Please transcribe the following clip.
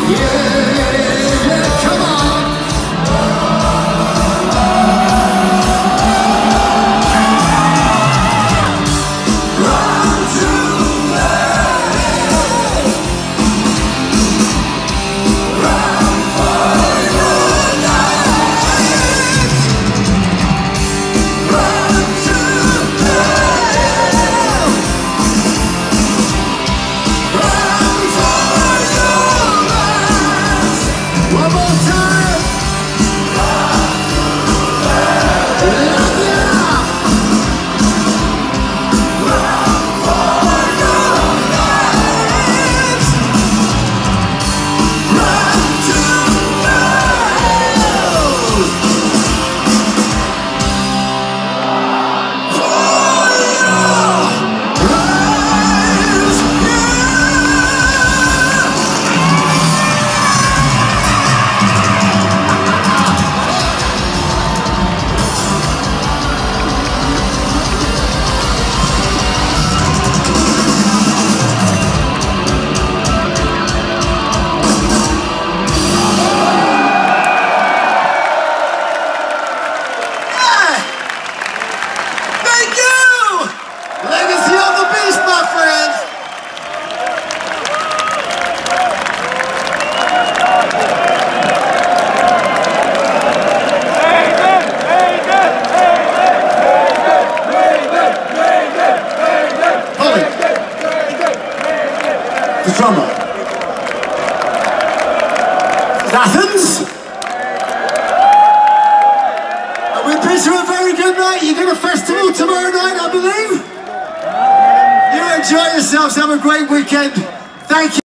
The drummer. Athens. And we bid you a very good night. You got a festival tomorrow night, I believe. You enjoy yourselves. Have a great weekend. Thank you.